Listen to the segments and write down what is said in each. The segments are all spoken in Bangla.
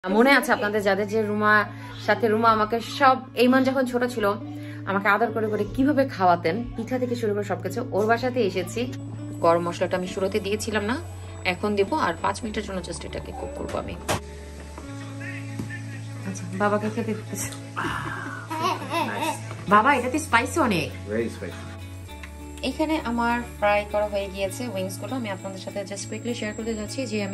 মনে আছে আপনাদের যাদের যে রুমা সাথে রুমা আমাকে সব এইমান যখন ছোট ছিল আমাকে আদর করে করে কিভাবে খাওয়াতেন পিঠা থেকে শুরু করে সবকিছু ওর বাসাতে এসেছি। গরম মশলাটা আমি শুরুতে দিয়েছিলাম না, এখন দেবো আর 5 মিনিটের জন্য জাস্ট এটাকে কুক করবো আমি। আচ্ছা বাবাকে খেতে দিতেছি। বাবা এটাতে স্পাইসি অনেক। এখানে আমার ফ্রাই করা হয়ে গিয়েছে উইংস গুলো। আমি আপনাদের সাথে জাস্ট কুইকলি শেয়ার করতে যাচ্ছি যে আমি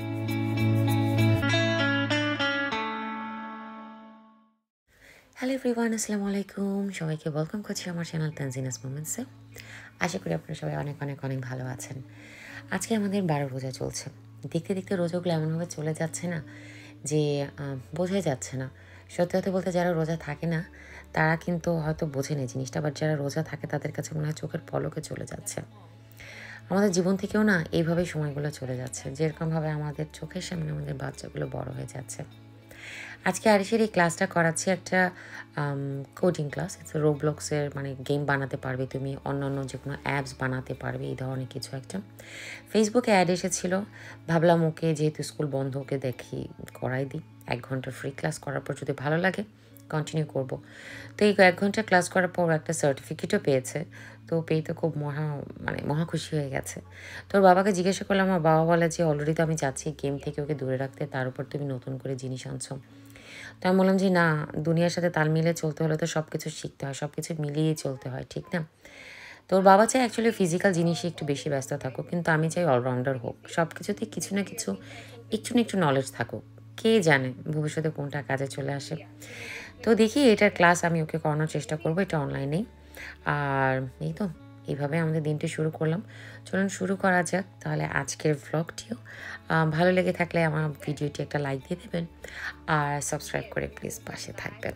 হ্যালো এভরিওয়ান, আসসালামু আলাইকুম। সবাইকে ওয়েলকাম করছি আমার চ্যানেল তানজিনা'স মোমেন্টসে। আশা করি আপনারা সবাই অনেক অনেক অনেক ভালো আছেন। আজকে আমাদের 12 রোজা চলছে। দেখতে দেখতে রোজাগুলো এমনভাবে চলে যাচ্ছে না যে বোঝাই যাচ্ছে না। সত্যি কথা বলতে যারা রোজা থাকে না তারা কিন্তু হয়তো বোঝে না জিনিসটা, বাট যারা রোজা থাকে তাদের কাছে মনে হয় চোখের পলকে চলে যাচ্ছে। আমাদের জীবন থেকেও না এইভাবেই সময়গুলো চলে যাচ্ছে, যেরকমভাবে আমাদের চোখের সামনে আমাদের বাচ্চাগুলো বড় হয়ে যাচ্ছে। আজকে আরিশের এই ক্লাসটা করাচ্ছি একটা কোডিং ক্লাস। রোবলক্সের মানে গেম বানাতে পারবে তুমি, অন্যান্য যে কোনো অ্যাপস বানাতে পারবে, এই ধরনের কিছু একটা। ফেসবুকে অ্যাড এসেছিলো, ভাবলাম ওকে যেহেতু স্কুল বন্ধ ওকে দেখি করাই দিই। 1 ঘন্টা ফ্রি ক্লাস করার পর যদি ভালো লাগে কন্টিনিউ করব। তো এই 1 ঘন্টা ক্লাস করার পর একটা সার্টিফিকেটও পেয়েছে। তো পেয়ে তো খুব মহা খুশি হয়ে গেছে। তোর বাবাকে জিজ্ঞাসা করলাম, আমার বাবা বলে যে অলরেডি তো আমি চাচ্ছি গেম থেকে ওকে দূরে রাখতে, তার উপর তুমি নতুন করে জিনিস আনছো। তো আমি বললাম যে না, দুনিয়ার সাথে তাল মিলিয়ে চলতে হলে তো সব কিছু শিখতে হয়, সব কিছু মিলিয়ে চলতে হয়, ঠিক না? তোর বাবা চাই অ্যাকচুয়ালি ফিজিক্যাল জিনিসে একটু বেশি ব্যস্ত থাকুক, কিন্তু আমি চাই অলরাউন্ডার হোক, সব কিছুতেই কিছু না কিছু একটু না একটু নলেজ থাকুক। কে জানে ভবিষ্যতে কোনটা কাজে চলে আসে। তো দেখি এটার ক্লাস আমি ওকে করানোর চেষ্টা করবো, এটা অনলাইনেই। আর এই তো এইভাবে আমাদের দিনটি শুরু করলাম। চলুন শুরু করা যাক তাহলে আজকের ভ্লগটিও। ভালো লেগে থাকলে আমার ভিডিওটি একটা লাইক দিয়ে দেবেন আর সাবস্ক্রাইব করে প্লিজ পাশে থাকবেন।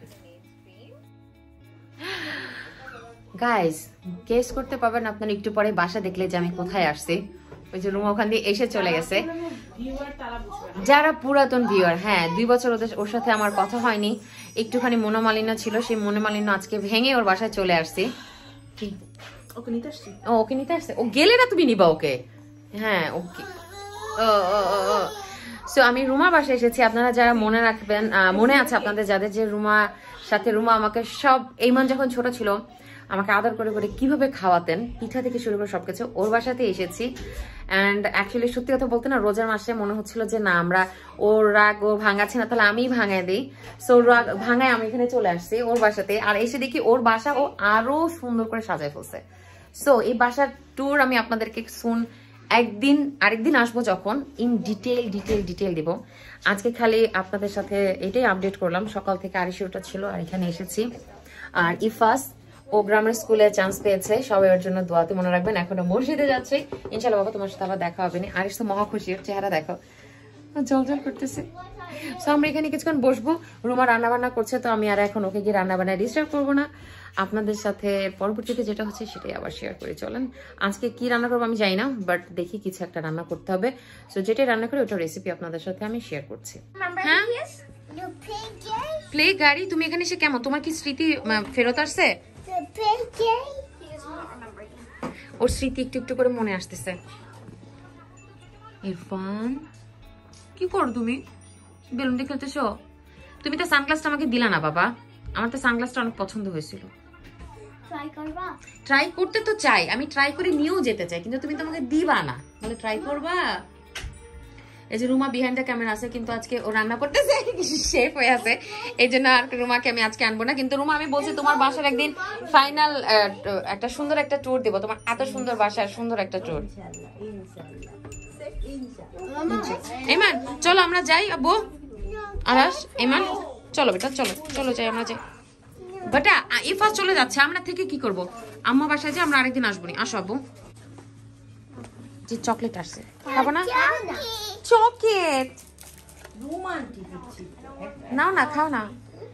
গাইজ গেস করতে পারবেন আপনারা একটু পরে বাসা দেখলে যে আমি কোথায় আসছি। ওই যে রুমা ওখান দিয়ে এসে চলে গেছে। যারা পুরাতন ভিউয়ার, হ্যাঁ 2 বছর ওর সাথে আমার কথা হয়নি, একটুখানি মনোমালিন্য ছিল, সেই মনোমালিন্য আজকে ভেঙে ওর বাসায় চলে আসছি। কি ওকে নিতে আসছি? ও ওকে নিতে আসছে, ও গেলে না তুমি নিবা ওকে? হ্যাঁ ওকে। সো আমি রুমা বাসায় এসেছি। আপনারা যারা মনে রাখবেন, মনে আছে আপনাদের যাদের যে রুমা সাথে রুমা আমাকে সব এইমান যখন ছোট ছিল আমাকে আদর করে করে কিভাবে খাওয়াতেন পিঠা থেকে শুরু করে সবকিছু ওর বাসাতে এসেছি। অ্যান্ড অ্যাকচুয়ালি সত্যি কথা বলতে না, রোজার মাসে মনে হচ্ছিল যে না আমরা ওর রাগ ও ভাঙাচ্ছি না, তাহলে আমিই ভাঙাই দিই। সো রাগ ভাঙায় আমি এখানে চলে আসছি ওর বাসাতে। আর এসে দেখি ওর বাসা ও আরো সুন্দর করে সাজায় ফেলছে। সো এই বাসার ট্যুর আমি আপনাদেরকে শুন আরেকদিন আসবো যখন ইন ডিটেল দিব। আজকে খালি আপনাদের সাথে এটাই আপডেট করলাম। সকাল থেকে আরিশোটা ছিল আর এখানে এসেছি। আর ইফাস ও গ্রামের স্কুলে চান্স পেয়েছে, সবাই ওর জন্য দোয়াতে মনে রাখবেন। এখনো মসজিদে যাচ্ছে, ইনশাল্লাহ বাবা তোমার সাথে আবার দেখা হবে না। আরিশ তো মহা খুশি, ওর চেহারা দেখো জল করতেছে। সো আমরা এখানে কিছুক্ষণ বসবো, রুমা রান্না বান্না করছে, তো আমি আর এখন ওকে গিয়ে রান্না বান্নায় ডিস্টার্ব করবো না। আপনাদের সাথে পরবর্তীতে যেটা হচ্ছে সেটাই আবার শেয়ার করে চলেন। আজকে কি রান্না করবো আমি জানি না, বাট দেখি কিছু একটা রান্না করতে হবে। সো যেটাই রান্না করি ওটা রেসিপি আপনাদের সাথে আমি শেয়ার করছি। হ্যাঁ প্লে গাড়ি, তুমি এখানে এসে কেমন, তোমার কি স্মৃতি ফেরত আসছে? ওর স্মৃতি একটু একটু করে মনে আসতেছে। ইরফান কি করো তুমি? বেলুন দিয়ে খেলতেছো? তুমি তো সানগ্লাসটা আমাকে দিলা না বাবা, আমার তো সানগ্লাসটা অনেক পছন্দ হয়েছিল। ট্রাই করতে তো চাই, আমি ট্রাই করে নিয়েও যেতে চাই, কিন্তু তুমি তো আমাকে দিবা না, বলে ট্রাই করবা। এই যে রুমা বিহাইন্ড দ্য ক্যামেরা আছে, কিন্তু আজকে ও রান্না করতেছে, শেফ হয়ে আছে, এই জন্য আর রুমাকে আমি আজকে আনবো না। কিন্তু রুমা আমি বলছি তোমার বাসার একদিন ফাইনাল একটা সুন্দর একটা ট্যুর দেবো, তোমার এত সুন্দর বাসার সুন্দর একটা ট্যুর। এমান চলো আমরা যাই। আব্বু আরাস এমান চলো বেটা, চলো যাই, আমরা যাই। বেটা ইফাস চলে যাচ্ছে, আমরা থেকে কি করবো? আম্মা বাসায় যে আমরা আরেকদিন আসবো নি। আসো আব্বু। যে চকলেট আসছে খাবো না? চকলেট নাও না, খাও না।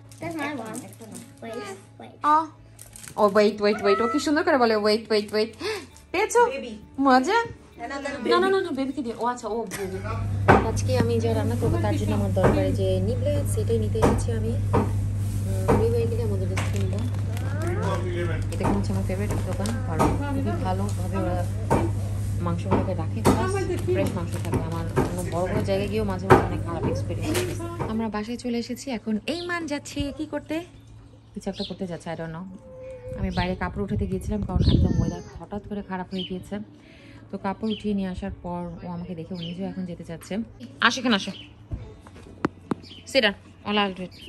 ও ওয়েট ও কি সুন্দর করে বলে ওয়েট পেয়েছো? মজা। না বেবিকে দিয়ে। ও আচ্ছা ও বেবি। আজকে আমি যা রান্না করবো তার জন্য আমার দরকারি যে নিবলে সেটাই নিতে এসেছি আমি। বেবি হয়ে গেলে আমাদের রেস্ট নিব। এটা হচ্ছে আমার ফেভারিট দোকান, কারণ খুবই ভালোভাবে ওরা মাংসগুলোকে রাখি, ফ্রেশ মাংস থাকে। আমার কোনো বড় বড় জায়গায় গিয়েও মাঝে মাঝে অনেক খারাপ এক্সপিরিয়েন্স। আমরা বাসায় চলে এসেছি, এখন এই মান যাচ্ছে কি করতে, কিছু একটা করতে যাচ্ছে, আই ডোন্ট নো। আমি বাইরে কাপড় উঠাতে গিয়েছিলাম কারণ একদম ওয়েদার হঠাৎ করে খারাপ হয়ে গিয়েছে। তো কাপড় উঠিয়ে নিয়ে আসার পর ও আমাকে দেখে ও নিজেও এখন যেতে চাচ্ছে। আসো কেন, আসো, সেটা অলা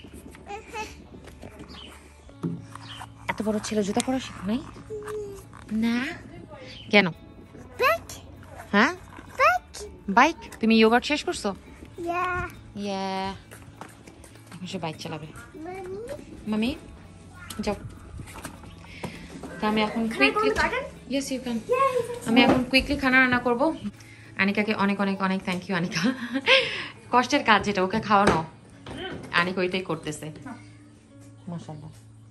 এত বড় ছেলে জুতা পরা শিখো নাই না? কেন? হ্যাঁ, বাইক। তুমি ইয়োগার্ট শেষ করছো? এখন সে বাইক চালাবে। মামি যাও। তো আমি এখন কুইকলি খানা রান্না করবো। আনিকাকে অনেক অনেক অনেক থ্যাংক ইউ। আনিকা কষ্টের কাজ যেটা, ওকে খাওয়ানো, আনিকা ওইটাই করতেছে, মাশাআল্লাহ।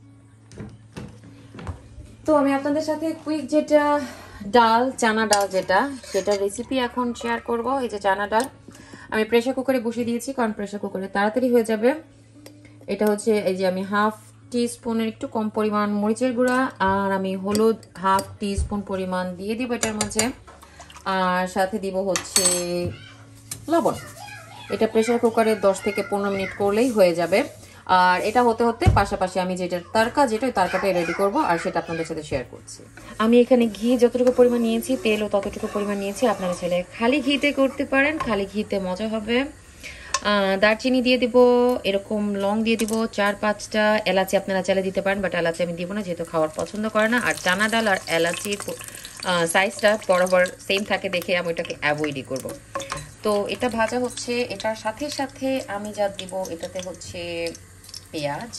তো আমি আপনাদের সাথে কুইক যেটা ডাল, চানা ডাল যেটা, সেটা রেসিপি এখন শেয়ার করব। এই যে চানা ডাল আমি প্রেসার কুকারে বসিয়ে দিয়েছি, কারণ প্রেসার কুকারে তাড়াতাড়ি হয়ে যাবে। এটা হচ্ছে এই যে আমি হাফ টিস্পুনের একটু কম পরিমাণ মরিচের গুঁড়া আর আমি হলুদ হাফ টিস্পুন পরিমাণ দিয়ে দিব এটার মাঝে, আর সাথে দিব হচ্ছে লবণ। এটা প্রেসার কুকারে 10 থেকে 15 মিনিট করলেই হয়ে যাবে। আর এটা হতে হতে পাশাপাশি আমি যেটার তরকা, ওই তরকাটাই রেডি করব, আর সেটা আপনাদের সাথে শেয়ার করছি। আমি এখানে ঘি যতটুকু পরিমাণ নিয়েছি, তেলও ততটুকু পরিমাণ নিয়েছি। আপনারা চাইলে খালি ঘিতে করতে পারেন, খালি ঘিতে মজা হবে। দারচিনি দিয়ে দিব, এরকম লং দিয়ে দিব 4-5টা, এলাচি আপনারা চাইলে দিতে পারেন, বাট এলাচি আমি দিব না যেহেতু খাওয়ার পছন্দ করে না। আর চানা ডাল আর এলাচির সাইজটা বরাবর সেম থাকে দেখে আমি ওটাকে অ্যাভয়েডই করব। তো এটা ভাজা হচ্ছে, এটার সাথে সাথে আমি যা দিব এটাতে হচ্ছে পেঁয়াজ,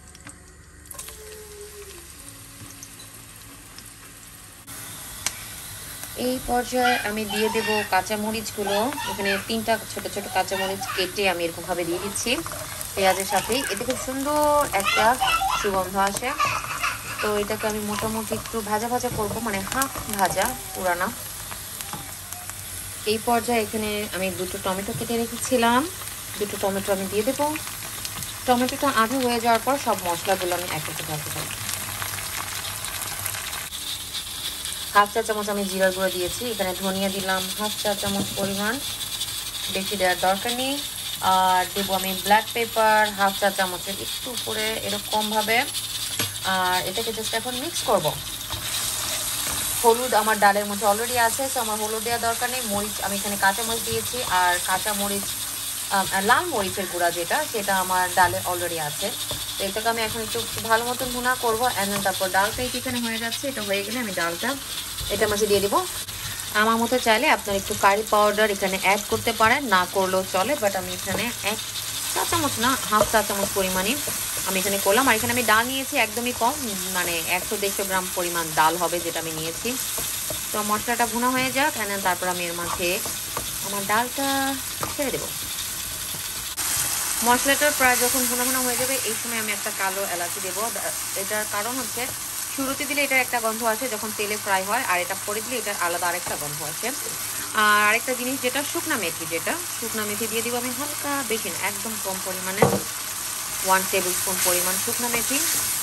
এই পর্যায়ে আমি দিয়ে দেব কাঁচামরিচগুলো। এখানে 3টা ছোট ছোট কাঁচামরিচ কেটে আমি এরকম ভাবে দিয়ে দিচ্ছি পেঁয়াজের সাথেই। এতে খুব সুন্দর একটা সুগন্ধ আসে। তো এটাকে আমি মোটামুটি একটু ভাজা ভাজা করবো, মানে হাফ ভাজা, পুরানা। এই পর্যায়ে এখানে আমি 2টো টমেটো কেটে রেখেছিলাম, 2টো টমেটো আমি দিয়ে দেবো। টমেটোটা আধা হয়ে যাওয়ার পর সব মশলাগুলো আমি এক এক ভাজতে পারি। হাফ চা চামচ আমি জিরার গুঁড়ো দিয়েছি, এখানে ধনিয়া দিলাম হাফ চা চামচ পরিমাণ, বেশি দেওয়ার দরকার নেই। আর দেবো আমি ব্ল্যাক পেপার হাফ চা চামচের একটু উপরে এরকম ভাবে। আর এটাকে জাস্ট এখন মিক্স করব। হলুদ আমার ডালের মধ্যে অলরেডি আছে, তো আমার হলুদ দেওয়ার দরকার নেই। মরিচ আমি এখানে কাঁচামরিচ দিয়েছি, আর কাঁচামরিচ লাল মরিচের গুঁড়া যেটা, সেটা আমার ডালে অলরেডি আছে। তো এটাকে আমি এখন একটু ভালো মতন ভুনা করবো। অ্যান্ড তারপর ডালটা এখানে হয়ে যাচ্ছে, এটা হয়ে গেলে আমি ডালটা এটার মাঝে দিয়ে দেবো। আমার মতো চাইলে আপনার একটু কারি পাউডার এখানে অ্যাড করতে পারেন, না করলেও চলে, বাট আমি এখানে 1 চা চামচ না, হাফ চা চামচ পরিমাণে আমি এখানে করলাম। আর এখানে আমি ডাল নিয়েছি একদমই কম, মানে 100-150 গ্রাম পরিমাণ ডাল হবে যেটা আমি নিয়েছি। তো মশলাটা ভুনা হয়ে যাক, অ্যান্ড তারপর আমি এর মাঝে আমার ডালটা ছেড়ে দেবো। মশলাটার প্রায় যখন ভুনা ভুনা হয়ে যাবে, এই সময় আমি একটা কালো এলাচি দেবো। এটার কারণ হচ্ছে শুরুতে দিলে এটার একটা গন্ধ আছে যখন তেলে ফ্রাই হয়, আর এটা পরে দিলে এটার আলাদা আরেকটা গন্ধ আছে। আর আরেকটা জিনিস যেটা শুকনা মেথি, শুকনা মেথি দিয়ে দিব আমি হালকা, বেশি না, একদম কম পরিমাণে 1 টেবিল স্পুন পরিমাণ শুকনা মেথি।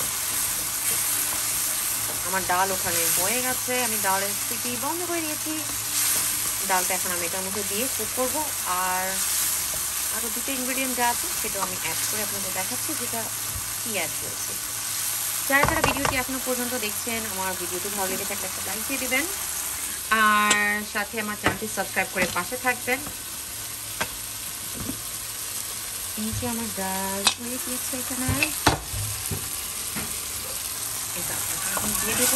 আমার ডাল ওখানে হয়ে গেছে, আমি ডালের সিটি বন্ধ করে দিয়েছি। ডালটা এখন আমি এটার মধ্যে দিয়ে কুক করবো। আর আরও 2টো ইনগ্রিডিয়েন্ট যা আছে সেটাও আমি অ্যাড করে আপনাদের দেখাচ্ছি যেটা কি অ্যাড করেছি। যারা যারা ভিডিওটি এখনো পর্যন্ত দেখছেন, আমার ভিডিওটি ভালো লেগে থাকলে একটা লাইক দিয়ে দিবেন, আর সাথে আমার চ্যানেলটি সাবস্ক্রাইব করে পাশে থাকবেন। এই যে আমার ডাল হয়ে গিয়েছে, এখানে এটা এখন দিয়ে দেবো।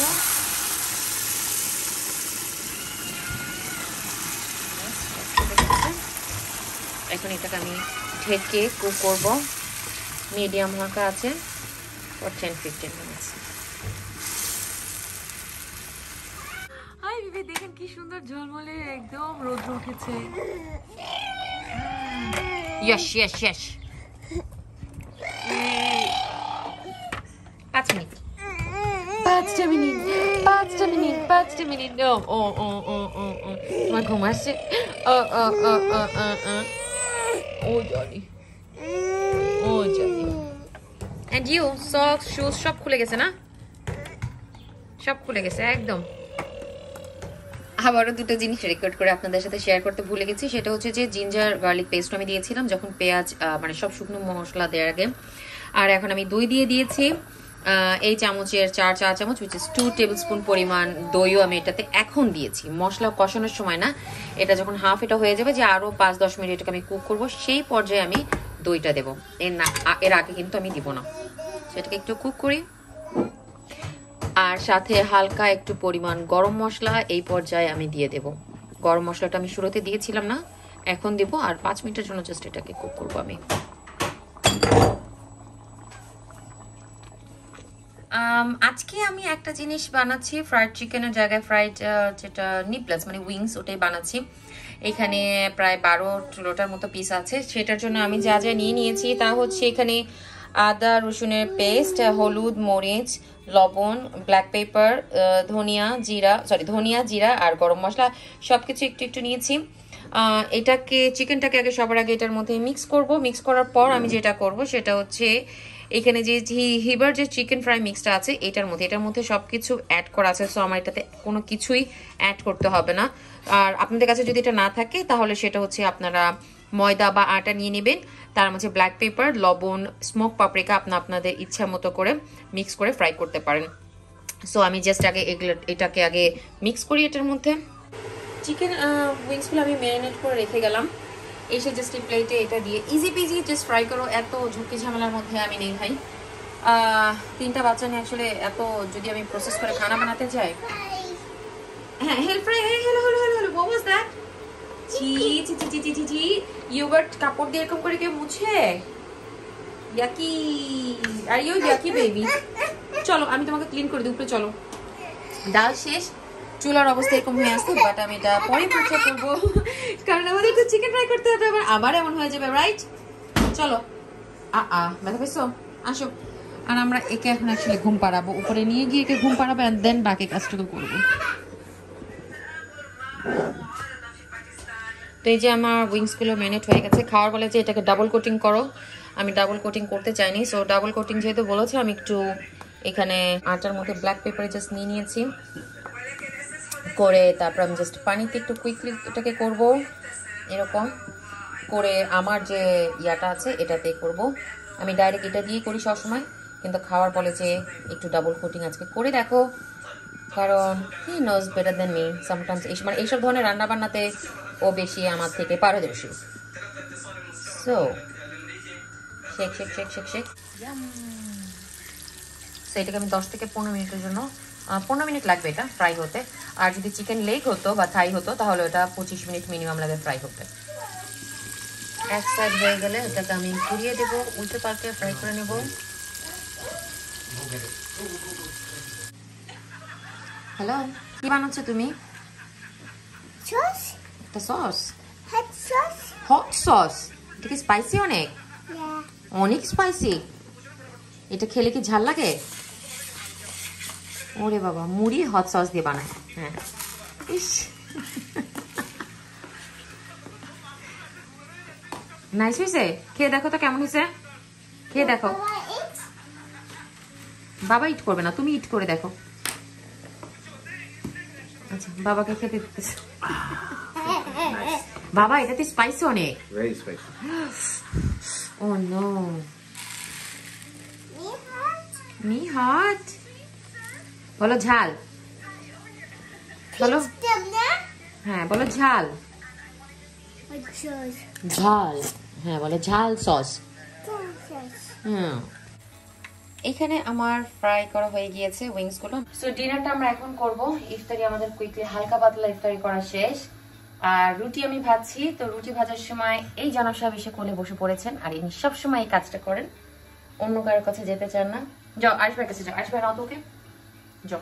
এখন এটাকে আমি ঢেকে কুক করবো, মিডিয়াম হালকা আছে, for 10-15 minutes. হাই বিবি, দেখেন কি সুন্দর ঝলমলে একদম রোদ উঠেছে। Yes yes yes. 5 minute 5 minute. ও তোমার ঘুম আসছে? ও জানি। And you, socks, shoes সব খুলে গেছে না? সব খুলে গেছে একদম। আবারও দুটো জিনিস রেকর্ড করে আপনাদের সাথে শেয়ার করতে ভুলে গেছি। সেটা হচ্ছে যে জিঞ্জার গার্লিক পেস্ট আমি দিয়েছিলাম যখন পেঁয়াজ মানে সব শুকনো মশলা দেওয়ার আগে। আর এখন আমি দই দিয়ে দিয়েছি এই চামচের 4 চা চামচ, উইচ ইজ 2 টেবিল স্পুন পরিমাণ দইও আমি এটাতে এখন দিয়েছি, মশলা কষানোর সময় না। এটা যখন হাফ এটা হয়ে যাবে, যে আরও 5-10 মিনিট এটাকে আমি কুক করবো, সেই পর্যায়ে আমি দইটা দেবো। এর আগে কিন্তু আমি দিব না। সেটাকে একটু কুক করি। আর সাথে হালকা একটু পরিমাণ গরম মশলা এই পর্যায়ে আমি দিয়ে দেব। গরম মশলাটা আমি শুরুতে দিয়েছিলাম না, এখন দেব। আর 5 মিনিটের জন্য জাস্ট এটাকে কুক করবো আমি। আজকে আমি একটা জিনিস বানাচ্ছি, ফ্রাইড চিকেনের জায়গায় ফ্রাইড যেটা নিপলেস মানে উইংস, ওটাই বানাচ্ছি। এখানে প্রায় 12-13টার মতো পিস আছে। সেটার জন্য আমি যা যা নিয়েছি তা হচ্ছে এখানে আদা রসুনের পেস্ট, হলুদ, মরিচ, লবণ, ব্ল্যাক পেপার, ধনিয়া জিরা আর গরম মশলা সবকিছু একটু একটু নিয়েছি। চিকেনটাকে আগে সবার আগে এটার মধ্যে মিক্স করব। মিক্স করার পর আমি যেটা করব সেটা হচ্ছে এখানে যে হিবার যে চিকেন ফ্রাই মিক্সটা আছে এটার মধ্যে সবকিছু অ্যাড করা আছে। সো আমার এটাতে কোনো কিছুই অ্যাড করতে হবে না। আর আপনাদের কাছে যদি এটা না থাকে তাহলে সেটা হচ্ছে আপনারা ময়দা বা আটা নিয়ে নেবেন, তার মধ্যে ব্ল্যাক পেপার, লবণ, স্মোক পাপরিকা আপনাদের ইচ্ছা মতো করে মিক্স করে ফ্রাই করতে পারেন। সো আমি জাস্ট এটাকে আগে মিক্স করি। এটার মধ্যে চিকেন উইংসগুলো আমি ম্যারিনেট করে রেখে গেলাম। এসে জাস্ট এই প্লেটে এটা দিয়ে ইজি পিজি জাস্ট ফ্রাই করো। এত ঝুঁকি ঝামেলার মধ্যে আমি নেই ভাই। 3টা বাচ্চা নিয়ে আসলে এত যদি আমি প্রসেস করে খানা বানাতে যাই। হ্যাঁ, help fry. Hello what was that? ছি ইয়োগার্ট কাপড় দিয়ে এরকম করে কেউ মুছে? Yucky, are you yucky baby. চলো আমি তোমাকে ক্লিন করে দিই, উপরে চলো। ডাল শেষ, চুলার অবস্থা এরকম হয়ে আসছে, বাট আমি এটা পরে পরিচয় করবো কারণ আমাদের তো চিকেন ফ্রাই করতে হবে, আবার এমন হয়ে যাবে, রাইট? চলো ব্যথা পেয়েছো? আসো। আর আমরা একে এখন অ্যাকচুয়ালি ঘুম পাড়াবো, উপরে নিয়ে গিয়ে একে ঘুম পাড়াবো, এন্ড দেন বাকি কাজটুকু করবো। তো এই যে আমার উইংসগুলো ম্যারিনেট হয়ে গেছে। খাওয়ার বলে যে এটাকে ডাবল কোটিং করো, আমি ডাবল কোটিং করতে চাইনি। সো ডাবল কোটিং যেহেতু বলেছে, আমি একটু এখানে আটার মধ্যে ব্ল্যাক পেপারে জাস্ট নিয়ে নিয়েছি করে, তারপর আমি জাস্ট পানিতে একটু কুইকলি এটাকে করব। এরকম করে আমার যে ইয়াটা আছে এটাতে করব। আমি ডাইরেক্ট এটা দিয়ে করি সবসময়, কিন্তু খাওয়ার বলে যে একটু ডাবল কোটিং আজকে করে দেখো, কারণ he knows better than me sometimes. মানে এইসব ধরনের রান্না বান্নাতে ও বেশি আমার থেকে পারদর্শী। So shake shake shake shake shake এটাকে আমি 10 থেকে 15 মিনিটের জন্য 15 মিনিট লাগবে এটা ফ্রাই হতে। আর যদি চিকেন লেগ হতো বা থাই হতো তাহলে ওটা 25 মিনিট মিনিমাম লাগে ফ্রাই হতে। এক সাইড হয়ে গেলে এটাকে আমি ঘুরিয়ে দেবো, উল্টে পাল্টে ফ্রাই করে নেব। হ্যালো, কি বানাচ্ছো তুমি? সস। একটা sauce? Hot sauce. Hot sauce? এটা কি স্পাইসি অনেক? অনেক স্পাইসি। এটা খেলে কি ঝাল লাগে? ওরে বাবা, মুড়ি হট সস দিয়ে বানায়। হ্যাঁ, ইস নাইস হয়েছে। খেয়ে দেখো তো কেমন হয়েছে, খেয়ে দেখো। বাবা ইট করবে না, তুমি ইট করে দেখো। আচ্ছা, বাবাকে খেতে দিতেছে। বাবা এটাতে স্পাইসি অনেক। Very spicy. Oh no. Me hot. বলো ঝাল। বলো হ্যাঁ, বলো ঝাল। ঝাল, হ্যাঁ বলো ঝাল সস। এখানে আমার ফ্রাই করা হয়ে গিয়েছে উইংস গুলো। সো ডিনারটা আমরা এখন করব। ইফতারি আমাদের কুইকলি হালকা পাতলা ইফতারি করা শেষ। আর রুটি আমি ভাজছি। তো রুটি ভাজার সময় এই জানাব সাহেব এসে কোলে বসে পড়েছেন, আর ইনি সবসময় এই কাজটা করেন, অন্য কারোর কাছে যেতে চান না। যাও আরিশ ভাইয়ের কাছে যাও, আরিশ ভাই নাও তো ওকে, যাও।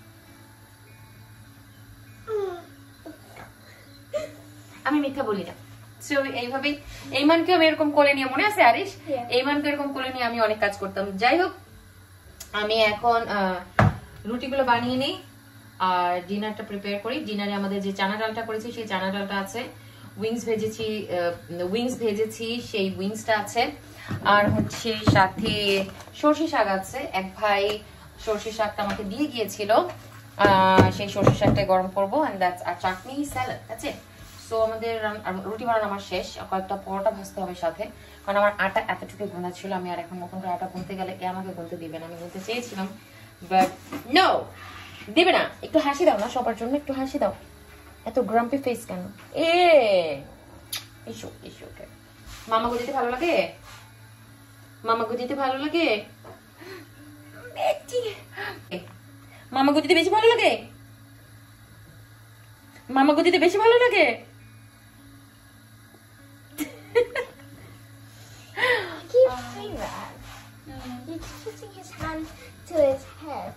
আমি মিথ্যা বলি না। সো এইভাবেই এইমানকে আমি এরকম কোলে নিয়ে, মনে আছে আরিশ? এইমানকে এরকম কোলে নিয়ে আমি অনেক কাজ করতাম। যাই হোক, আমি এখন রুটিগুলো বানিয়ে নিই আর ডিনারটা প্রিপেয়ার করি। ডিনারে আমাদের যে চানা ডালটা করেছি সেই চানা ডালটা আছে, উইংস ভেজেছি সেই উইংসটা আছে, আর হচ্ছে সাথে সর্ষে শাক আছে। এক ভাই সর্ষে শাকটা আমাকে দিয়ে গিয়েছিল, সেই সরষের শাকটা গরম করবো এন্ড দ্যাটস আর chutney salad that's it. So আমাদের রুটি বানানো আমার শেষ, কয়েকটা পরোটা ভাজতে হবে সাথে, কারণ আমার আটা এতটুকু গোনা ছিল। আমি আর এখন নতুন করে আটা গুনতে গেলে এ আমাকে গুনতে দিবে না। আমি গুনতে চেয়েছিলাম বাট নো, দিবে না। একটু হাসি দাও না সবার জন্য, একটু হাসি দাও। এত গ্রাম্পি ফেস কেন? এসো এসো। মামাকে দিতে ভালো লাগে? মামাকে দিতে ভালো লাগে? মামাকে দিতে বেশি ভালো লাগে? মামাকে দিতে বেশি ভালো লাগে? Keep doing that. He's putting his hand to his head.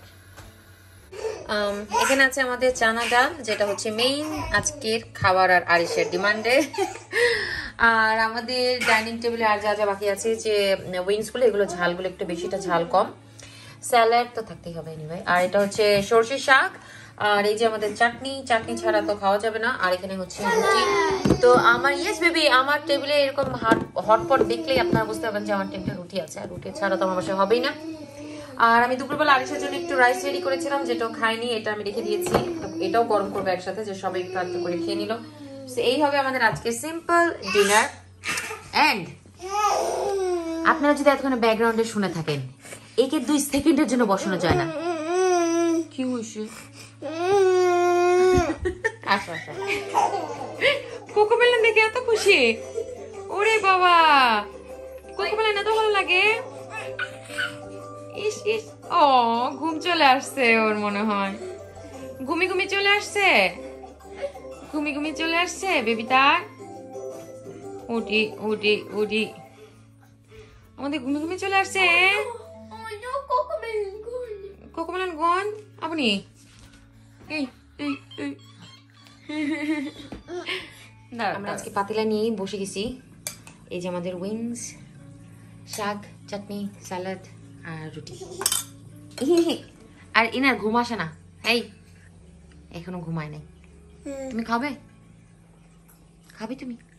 এখানে আছে আমাদের চানা ডাল, যেটা হচ্ছে মেইন আজকের খাবার আর আরিশের ডিমান্ডে। আর আমাদের ডাইনিং টেবিলে আর যা যা বাকি আছে, যে উইংস গুলো, এগুলো ঝালগুলো একটু বেশিটা ঝাল কম, স্যালাড তো থাকতেই হবে এনিওয়ে। আর এটা হচ্ছে সরষের শাক, আর এই যে আমাদের চাটনি, চাটনি ছাড়া তো খাওয়া যাবে না। আর এখানে হচ্ছে রুটি। তো আমার ইয়েস বেবি, আমার টেবিলে এরকম হটপট দেখলেই আপনারা বুঝতে পারবেন যে আমার টেবিলে রুটি আছে, আর রুটি ছাড়া তো আমার বাসায় হবেই না। আর আমি দুপুরবেলা আরিশের জন্য একটু রাইস রেডি করেছিলাম, যেটাও খাইনি, এটা আমি রেখে দিয়েছি। এটাও গরম করবো একসাথে, যে সবাই একটু একটু করে খেয়ে নিল। এই হবে আমাদের আজকে সিম্পল ডিনার। এন্ড আপনারা যদি এতক্ষণ ব্যাকগ্রাউন্ডে শুনে থাকেন, একে 2 সেকেন্ডের জন্য বসানো যায় না। কি হয়েছে? আসো আসো। কোকোমেলন দেখে এত খুশি, ওরে বাবা, কোকোমেলন এত ভালো লাগে। ইস ইস, ও ঘুম চলে আসছে ওর, মনে হয় ঘুমি ঘুমি চলে আসছে, ঘুমি ঘুমি চলে আসছে বেবি তার। উঠি উঠি উঠি, আমাদের ঘুমি ঘুমি চলে আসছে। কোকোমেলন গন আপনি আমরা আজকে পাতিলা নিয়েই বসে গেছি। এই যে আমাদের উইংস, শাক, চাটনি, স্যালাড আর রুটি। আর ইনার ঘুম আসে না, এই এখনো ঘুমায় নাই। তুমি খাবে? খাবে তুমি?